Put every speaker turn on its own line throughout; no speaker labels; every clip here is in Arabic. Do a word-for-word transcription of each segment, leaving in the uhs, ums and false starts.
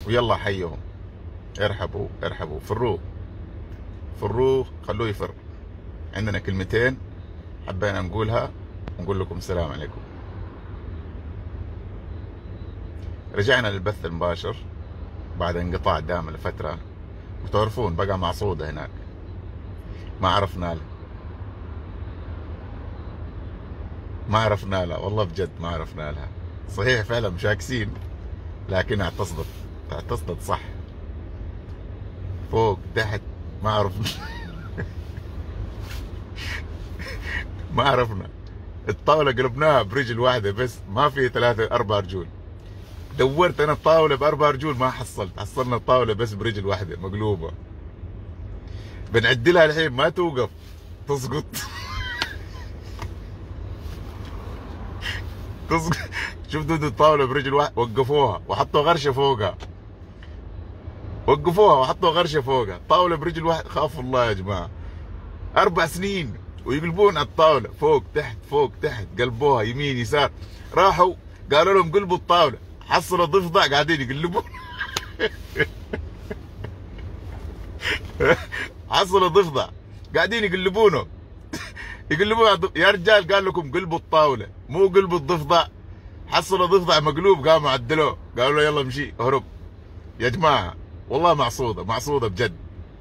ويلا حيهم، ارحبوا ارحبوا، فروه فروه، خلوه يفر. عندنا كلمتين حبينا نقولها ونقول لكم السلام عليكم. رجعنا للبث المباشر بعد انقطاع دام لفترة، وتعرفون بقى معصودة هناك، ما عرفنا له ما عرفنا لها والله بجد ما عرفنا لها. صحيح فعلا مشاكسين، لكن اعتصدت اعتصدت صح، فوق تحت ما عرفنا ما عرفنا. الطاولة قلبناها برجل واحدة بس، ما في ثلاثة أربع رجول. دورت أنا الطاولة بأربع رجول ما حصلت، حصلنا الطاولة بس برجل واحدة مقلوبة. بنعدلها الحين ما توقف، تسقط تسقط. شوف دود الطاولة برجل واحدة، وقفوها وحطوا غرشة فوقها، وقفوها وحطوا غرشة فوقها. طاولة برجل واحدة، خافوا الله يا جماعة. أربع سنين ويقلبون على الطاولة فوق تحت فوق تحت، قلبوها يمين يسار. راحوا قالوا لهم قلبوا الطاولة، حصلوا ضفدع قاعدين يقلبون حصلوا ضفدع قاعدين يقلبونه يقلبون. يا رجال قال لكم قلبوا الطاولة مو قلبوا الضفدع. حصلوا ضفدع مقلوب، قاموا عدلوه، قالوا له يلا امشي اهرب. يا جماعة والله معصودة معصودة بجد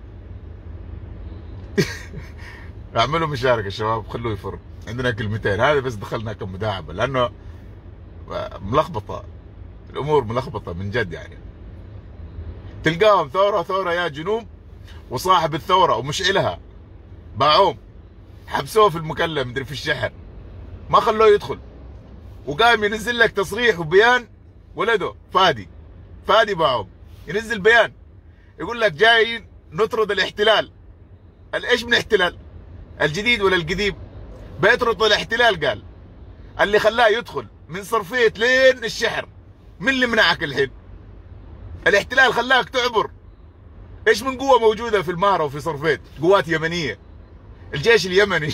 اعملوا مشاركة الشباب، خلوه يفر. عندنا كلمتين، هذا بس دخلنا كمداعبة لأنه ملخبطة الأمور، ملخبطة من جد. يعني تلقاهم ثورة ثورة يا جنوب، وصاحب الثورة ومشعلها باعوم، حبسوه في المكلم مدري في الشحر، ما خلوه يدخل، وقام ينزل لك تصريح وبيان. ولده فادي فادي باعوم ينزل بيان يقول لك جايين نطرد الاحتلال. ايش من احتلال؟ الجديد ولا القديم؟ بيطرد الاحتلال. قال اللي خلاه يدخل من صرفيت لين الشحر، من اللي منعك الحين؟ الاحتلال خلاك تعبر. ايش من قوة موجودة في المهرة وفي صرفيت؟ قوات يمنية، الجيش اليمني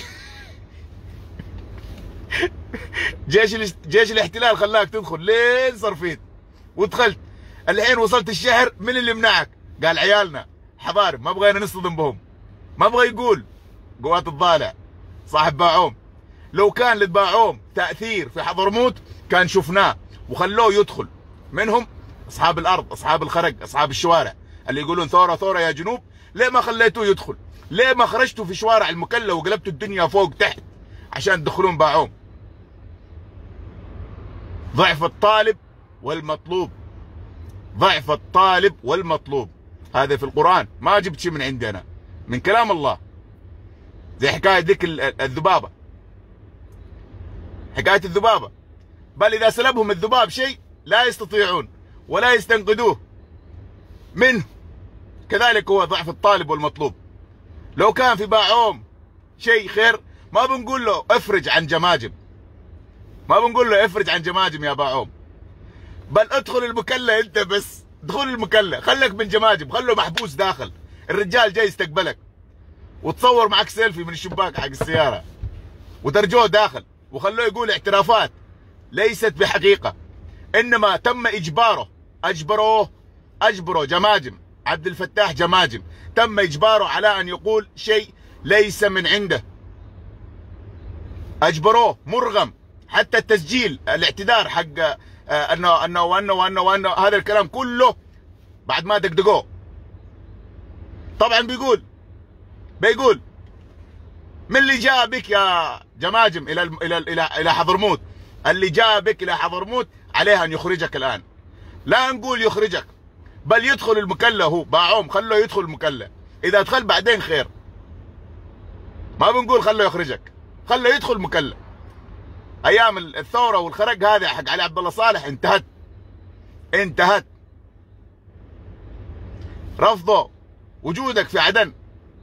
جيش جيش الاحتلال خلاك تدخل لين صرفيت، ودخلت الحين وصلت الشحر. من اللي منعك؟ قال عيالنا حضارم ما بغينا نصطدم بهم، ما بغى يقول قوات الضالع صاحب باعوم. لو كان للباعوم تأثير في حضرموت كان شفناه وخلوه يدخل. منهم اصحاب الارض، اصحاب الخرق، اصحاب الشوارع اللي يقولون ثوره ثوره يا جنوب. ليه ما خليتوه يدخل؟ ليه ما خرجتوا في شوارع المكلا وقلبتوا الدنيا فوق تحت عشان تدخلون باعوم؟ ضعف الطالب والمطلوب، ضعف الطالب والمطلوب. هذا في القرآن، ما جبت شيء من عندنا، من كلام الله. زي حكاية ذيك الذبابة، حكاية الذبابة. بل إذا سلبهم الذباب شيء لا يستطيعون ولا يستنقذوه منه. كذلك هو ضعف الطالب والمطلوب. لو كان في باعوم شيء خير ما بنقول له افرج عن جماجم، ما بنقول له افرج عن جماجم يا باعوم، بل ادخل المكلا انت بس، ادخل المكلا، خليك من جماجم، خله محبوس داخل. الرجال جاي يستقبلك وتصور معك سيلفي من الشباك حق السيارة، ودرجوه داخل وخلوه يقول اعترافات ليست بحقيقة، انما تم اجباره. اجبروه اجبروا جماجم عبد الفتاح جماجم، تم اجباره على ان يقول شيء ليس من عنده. اجبروه مرغم، حتى التسجيل الاعتذار حق انه انه وانه وانه وانه هذا الكلام كله بعد ما دقدقوه. طبعا بيقول بيقول من اللي جاء بك يا جماجم الى الى الى الى حضرموت؟ اللي جاء بك الى حضرموت عليه ان يخرجك الان. لا نقول يخرجك، بل يدخل المكلا. هو باعوم خلوه يدخل المكلا، اذا دخل بعدين خير. ما بنقول خلوه يخرجك، خلوه يدخل المكلا. ايام الثوره والخرق هذا حق علي عبد الله صالح انتهت انتهت. رفضوا وجودك في عدن.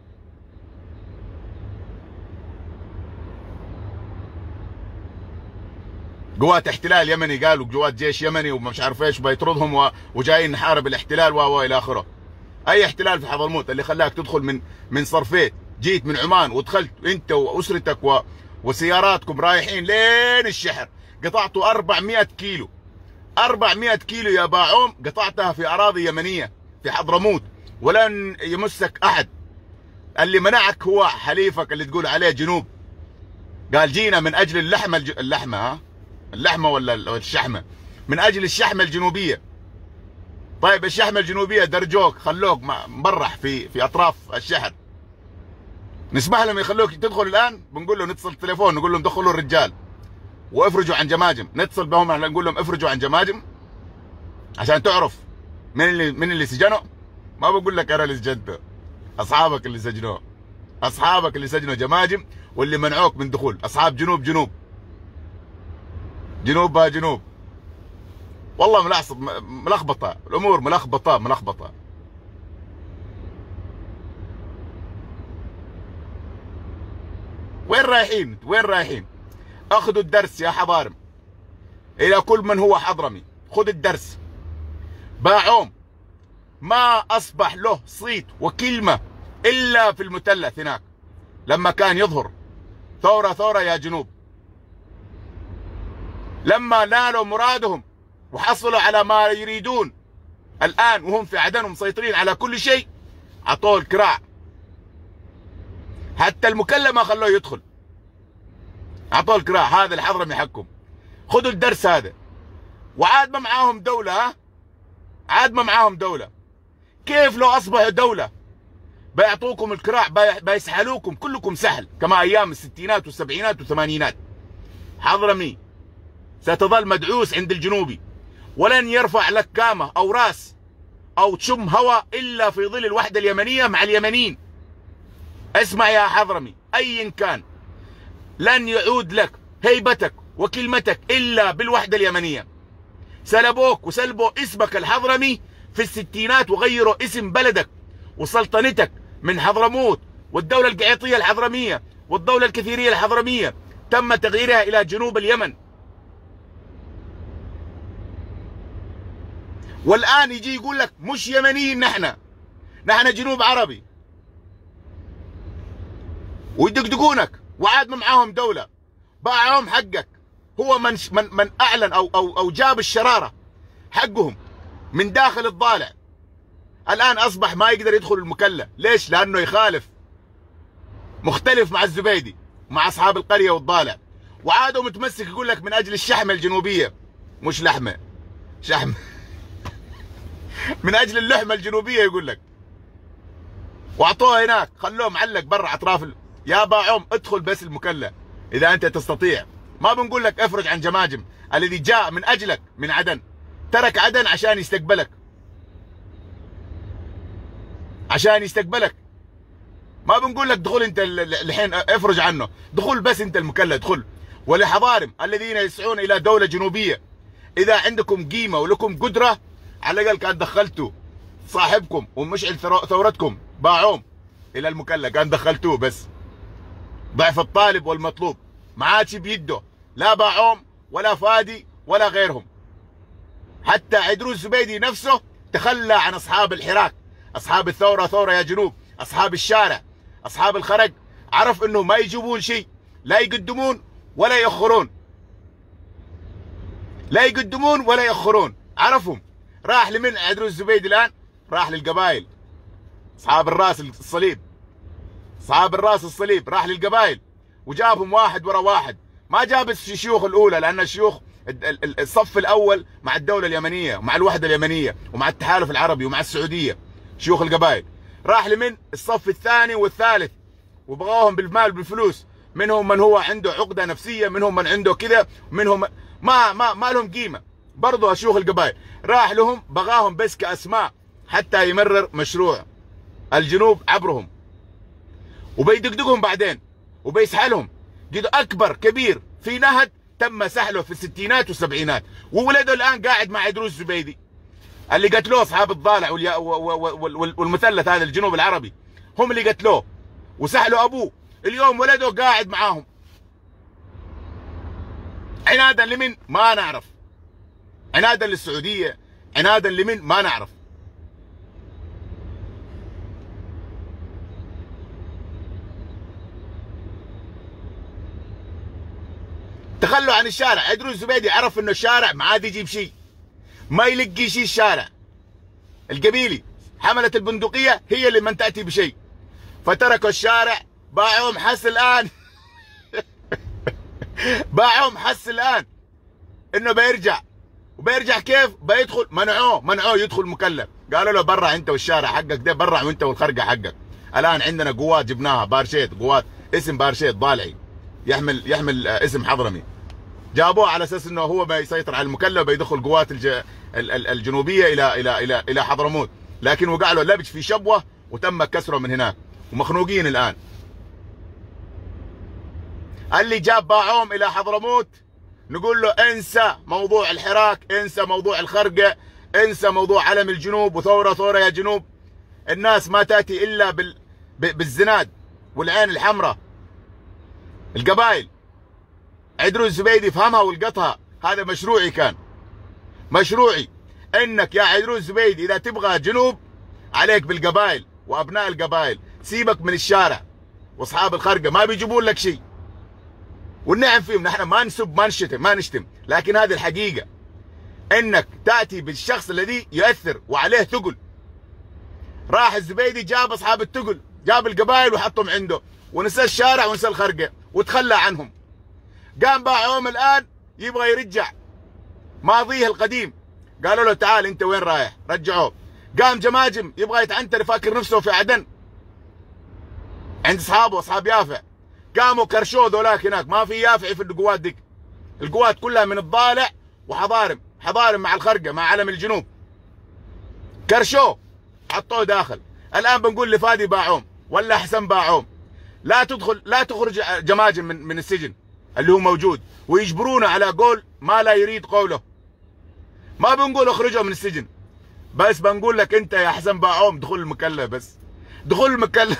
قوات احتلال يمني، قالوا قوات جيش يمني ومش عارف ايش بيطردهم وجايين نحارب الاحتلال و الى اخره. اي احتلال في حضرموت اللي خلاك تدخل من من صرفيت؟ جيت من عمان ودخلت انت واسرتك و وسياراتكم رايحين لين الشحر، قطعتوا أربعمئة كيلو أربعمئة كيلو يا باعوم قطعتها في أراضي يمنية في حضرموت، ولن يمسك أحد. اللي منعك هو حليفك اللي تقول عليه جنوب، قال جينا من أجل اللحمة الج... اللحمة ها اللحمة ولا الشحمة، من أجل الشحمة الجنوبية. طيب الشحمة الجنوبية درجوك، خلوك مبرح في في أطراف الشحر، نسمح لهم يخلوك تدخل الآن؟ بنقول له نتصل تليفون نقول لهم دخلوا الرجال وافرجوا عن جماجم، نتصل بهم نقول لهم افرجوا عن جماجم عشان تعرف من اللي من اللي سجنوا. ما بقول لك انا اللي سجنته، اصحابك اللي سجنوه، اصحابك اللي سجنوا جماجم واللي منعوك من دخول، اصحاب جنوب جنوب جنوب با جنوب. والله ملعصب ملخبطه الامور، ملخبطه ملخبطه. وين رايحين؟ وين رايحين؟ اخذوا الدرس يا حضارم، الى كل من هو حضرمي خذ الدرس. باعوم ما اصبح له صيت وكلمه الا في المثلث هناك لما كان يظهر ثوره ثوره يا جنوب. لما نالوا مرادهم وحصلوا على ما يريدون الان وهم في عدن ومسيطرين على كل شيء، عطوه الكراع، حتى المكلم ما خلوه يدخل، عطوه الكراع. هذا الحضرمي حقكم، خذوا الدرس هذا. وعاد ما معاهم دولة، ها عاد ما معاهم دولة. كيف لو أصبحوا دولة بيعطوكم الكراع، بيسحلوكم كلكم سحل كما أيام الستينات والسبعينات والثمانينات. حضرمي ستظل مدعوس عند الجنوبي، ولن يرفع لك كامة أو راس أو تشم هواء إلا في ظل الوحدة اليمنية مع اليمنيين. اسمع يا حضرمي، أيا كان لن يعود لك هيبتك وكلمتك إلا بالوحدة اليمنية. سلبوك وسلبوا اسمك الحضرمي في الستينات وغيروا اسم بلدك وسلطنتك من حضرموت، والدولة القعيطية الحضرمية والدولة الكثيرية الحضرمية تم تغييرها إلى جنوب اليمن. والآن يجي يقول لك مش يمنيين، نحن نحن جنوب عربي، ويدقدقونك. وعاد ما معاهم دولة، باعهم حقك. هو من من من اعلن او او او جاب الشرارة حقهم من داخل الضالع. الان اصبح ما يقدر يدخل المكلا، ليش؟ لانه يخالف، مختلف مع الزبيدي مع اصحاب القرية والضالع. وعادوا متمسك يقول لك من اجل الشحمة الجنوبية، مش لحمة، شحمة من اجل اللحمة الجنوبية يقول لك. واعطوه هناك، خلوه معلق برا اطراف ال... يا باعوم ادخل بس المكلا اذا انت تستطيع. ما بنقول لك افرج عن جماجم، الذي جاء من اجلك من عدن، ترك عدن عشان يستقبلك، عشان يستقبلك. ما بنقول لك دخل انت الحين افرج عنه، دخل بس انت المكلا، ادخل. ولحضارم الذين يسعون الى دولة جنوبية، اذا عندكم قيمة ولكم قدرة، على الاقل كان دخلتوا صاحبكم ومشعل ثورتكم باعوم الى المكلا، كان دخلتوه. بس ضعف الطالب والمطلوب، ما عادش بيده لا باعوم ولا فادي ولا غيرهم. حتى عدروس الزبيدي نفسه تخلى عن اصحاب الحراك، اصحاب الثوره ثوره يا جنوب، اصحاب الشارع، اصحاب الخرق. عرف انه ما يجيبون شيء، لا يقدمون ولا يأخرون، لا يقدمون ولا يأخرون. عرفهم. راح لمن عدروس الزبيدي الان؟ راح للقبائل، اصحاب الراس الصليب، اصحاب الراس الصليب. راح للقبائل وجابهم واحد ورا واحد. ما جاب الشيوخ الاولى، لان الشيوخ الصف الاول مع الدوله اليمنيه ومع الوحده اليمنيه ومع التحالف العربي ومع السعوديه، شيوخ القبائل. راح لمن الصف الثاني والثالث وبغاهم بالمال بالفلوس. منهم من هو عنده عقده نفسيه، منهم من عنده كذا، منهم ما ما ما لهم قيمه. برضه شيوخ القبائل راح لهم بغاهم بس كاسماء حتى يمرر مشروع الجنوب عبرهم، وبيدقدقهم بعدين وبيسحلهم. قد اكبر كبير في نهد تم سحله في الستينات والسبعينات، وولده الان قاعد مع عدروس الزبيدي اللي قتلوه اصحاب الضالع والمثلث هذا الجنوب العربي، هم اللي قتلوه وسحلوا ابوه. اليوم ولده قاعد معاهم عنادا لمن؟ ما نعرف. عنادا للسعوديه، عنادا لمن؟ ما نعرف. تخلوا عن الشارع. عدروس الزبيدي عرف انه الشارع ما عاد يجيب شيء، ما يلقي شيء الشارع. القبيلي حملة البندقية هي اللي من تأتي بشيء، فتركوا الشارع، باعوهم حس الآن باعوهم حس الآن إنه بيرجع، وبيرجع كيف؟ بيدخل، منعوه منعوه يدخل مكلف، قالوا له برا أنت والشارع حقك ده، برا وأنت والخرقة حقك. الآن عندنا قوات جبناها، بارشيد، قوات اسم بارشيد ضالعي يحمل يحمل اسم حضرمي، جابوه على اساس انه هو ما يسيطر على المكلف، بيدخل قوات الج... الجنوبيه الى الى الى الى حضرموت، لكن وقع له لبج في شبوه وتم كسره من هناك ومخنوقين الان. اللي جاب باعوم الى حضرموت نقول له انسى موضوع الحراك، انسى موضوع الخرقه، انسى موضوع علم الجنوب وثوره ثوره يا جنوب. الناس ما تاتي الا بال... بالزناد والعين الحمراء. القبائل عدروس الزبيدي فهمها والقطها، هذا مشروعي، كان مشروعي انك يا عدروس الزبيدي اذا تبغى جنوب عليك بالقبائل وابناء القبائل، سيبك من الشارع واصحاب الخرقه ما بيجيبون لك شيء. والنعم فيهم، نحن ما نسب ما نشتم ما نشتم، لكن هذه الحقيقه، انك تاتي بالشخص الذي يؤثر وعليه ثقل. راح الزبيدي جاب اصحاب الثقل، جاب القبائل وحطهم عنده، ونسى الشارع ونسى الخرقه وتخلى عنهم. قام باعوهم الان يبغى يرجع ماضيه القديم، قالوا له تعال انت وين رايح؟ رجعوه. قام جماجم يبغى يتعنتر، فاكر نفسه في عدن عند اصحابه اصحاب يافع، قاموا كرشوه ذولاك هناك، ما في يافعي في القوات ديك، القوات كلها من الضالع وحضارم، حضارم مع الخرقه مع علم الجنوب، كرشوه حطوه داخل. الان بنقول لفادي باعوم ولا حسن باعوم، لا تدخل لا تخرج جماجم من من السجن اللي هو موجود، ويجبرونا على قول ما لا يريد قوله. ما بنقول اخرجه من السجن، بس بنقول لك انت يا حسن باعوم دخل المكلف، بس دخل المكلف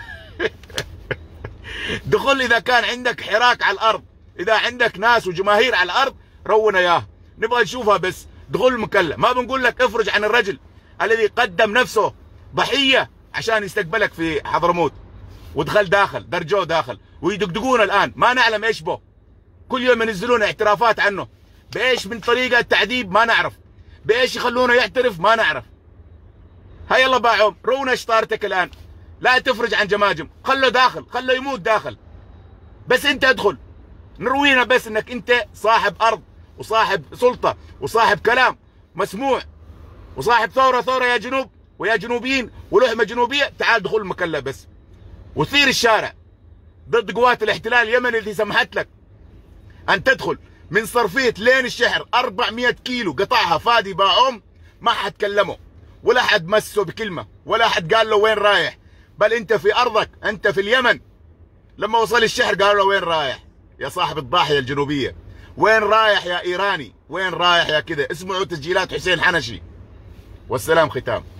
دخل اذا كان عندك حراك على الارض، اذا عندك ناس وجماهير على الارض رونا اياه نبغى نشوفها، بس دخل المكلف. ما بنقول لك افرج عن الرجل الذي قدم نفسه ضحيه عشان يستقبلك في حضرموت، ودخل داخل، درجوه داخل ويدقدقون الان، ما نعلم ايش به، كل يوم ينزلون اعترافات عنه، بايش من طريقه تعذيب ما نعرف، بايش يخلونه يعترف ما نعرف. هيا يلا باعوم رونا شطارتك الان، لا تفرج عن جماجم، خله داخل، خله يموت داخل، بس انت ادخل نروينا بس انك انت صاحب ارض وصاحب سلطه وصاحب كلام مسموع وصاحب ثوره ثوره يا جنوب ويا جنوبيين ولحمه جنوبيه. تعال دخل المكلف بس وثير الشارع ضد قوات الاحتلال اليمني اللي سمحت لك ان تدخل من صرفيت لين الشحر أربعمئة كيلو قطعها فادي باعوم، ما حد كلمه ولا حد مسه بكلمه ولا حد قال له وين رايح، بل انت في ارضك، انت في اليمن. لما وصل الشحر قالوا له وين رايح يا صاحب الضاحيه الجنوبيه، وين رايح يا ايراني، وين رايح يا كذا. اسمعوا تسجيلات حسين حنشي. والسلام ختام.